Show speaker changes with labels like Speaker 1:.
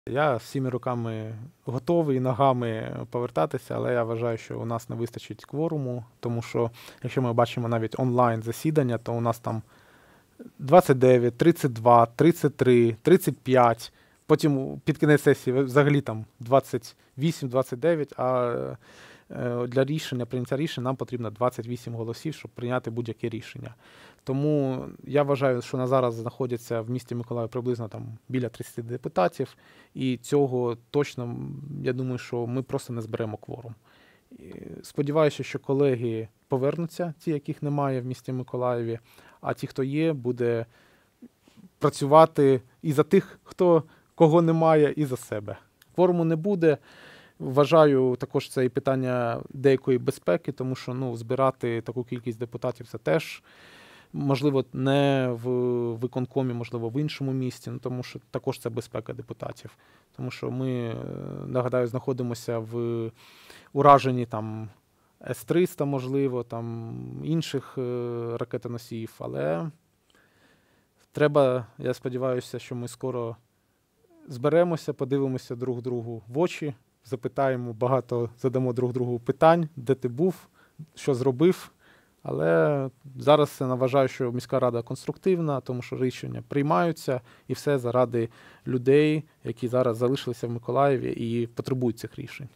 Speaker 1: Я всіми руками готовий ногами повертатися, але я вважаю, що у нас не вистачить кворуму, тому що, якщо ми бачимо навіть онлайн-засідання, то у нас там 29, 32, 33, 35, потім під кінець сесії взагалі там 28, 29, а для прийняття рішень нам потрібно 28 голосів, щоб прийняти будь-яке рішення. Тому я вважаю, що на зараз знаходяться в місті Миколаїв приблизно там біля 30 депутатів, і цього точно, я думаю, що ми просто не зберемо кворум. Сподіваюся, що колеги повернуться, ті, яких немає в місті Миколаєві, а ті, хто є, буде працювати і за тих, кого немає, і за себе. Кворуму не буде. Вважаю, також це і питання деякої безпеки, тому що збирати таку кількість депутатів – це теж, можливо, не в виконкомі, можливо, в іншому місті, тому що також це безпека депутатів. Тому що ми, нагадаю, знаходимося в ураженні там С-300, можливо, там інших ракетоносіїв, але треба, я сподіваюся, що ми скоро зберемося, подивимося друг другу в очі, запитаємо, задамо друг другу питань, де ти був, що зробив. Але зараз я вважаю, що міська рада конструктивна, тому що рішення приймаються, і все заради людей, які зараз залишилися в Миколаєві і потребують цих рішень.